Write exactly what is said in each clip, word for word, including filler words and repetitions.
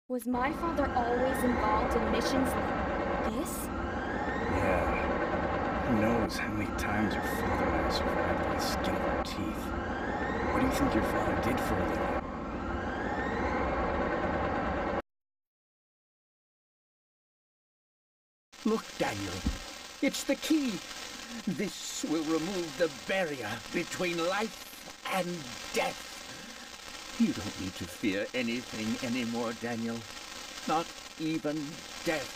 Was my father always involved in missions like this? Yeah. Who knows how many times your father and I survived by the skin of our teeth. What do you think your father did for a living? Look, Daniel. It's the key. This will remove the barrier between life and death. You don't need to fear anything anymore, Daniel. Not even death.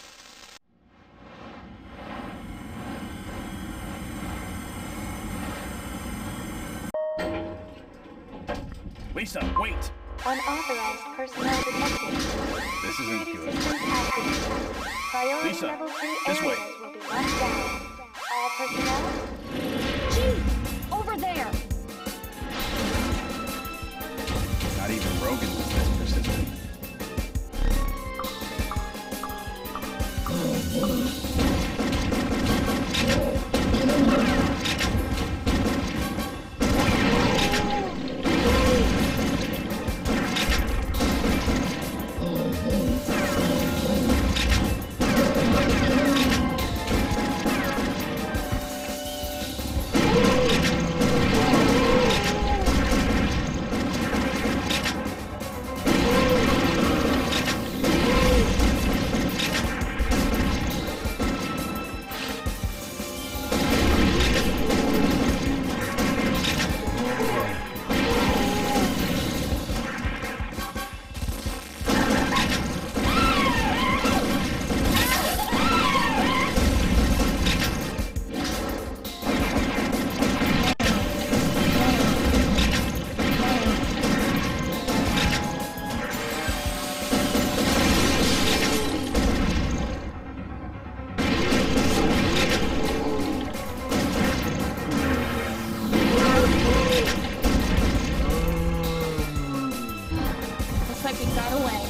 Lisa, wait! Unauthorized personnel detected. This isn't Security good. systems active. Priority Lisa, level three this way. areas will be locked down. All personnel, Gee! Over there! Not even Rogan was this persistent. Looks like we got away.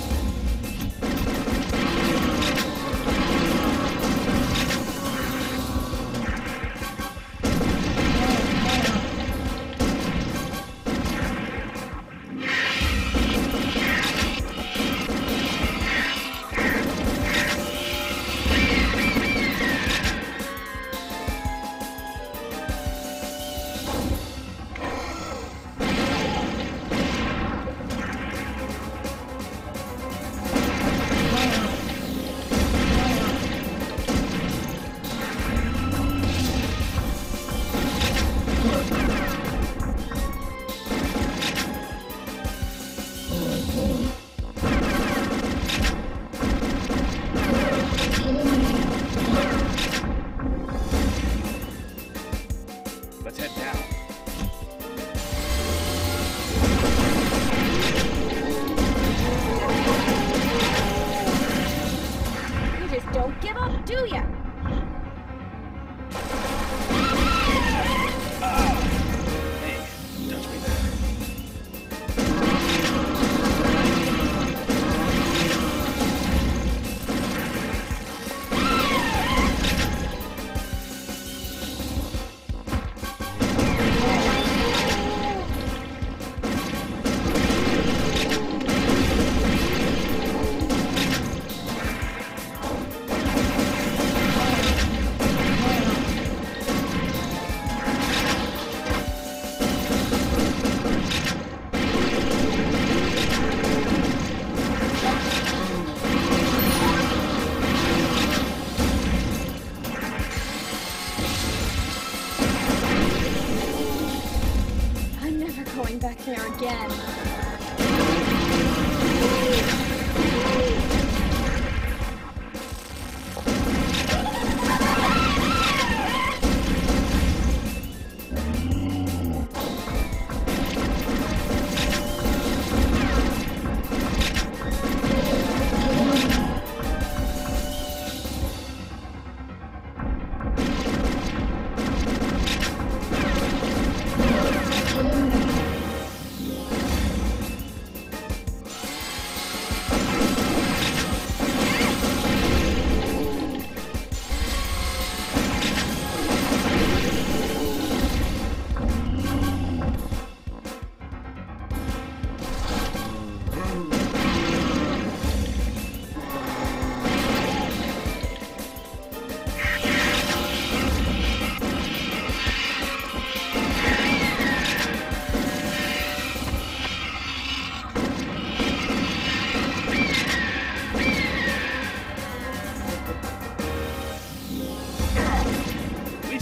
Let's head down. You just don't give up, do ya? Hey, touch me there. I'm never going back there again.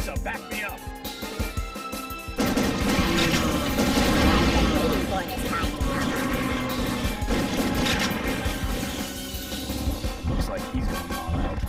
Lisa, back me up. Looks like he's gonna be all out.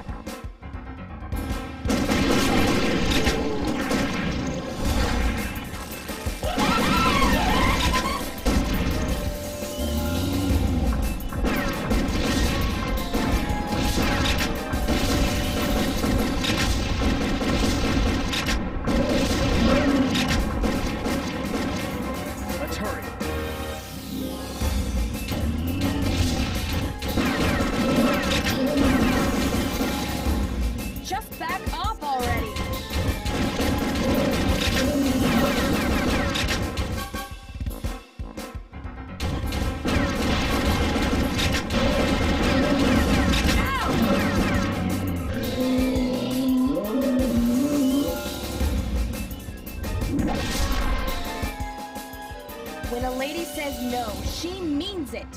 Let's hurry. Just back off already! When a lady says no, she means it.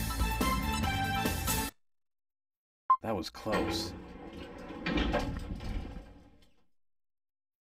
That was close.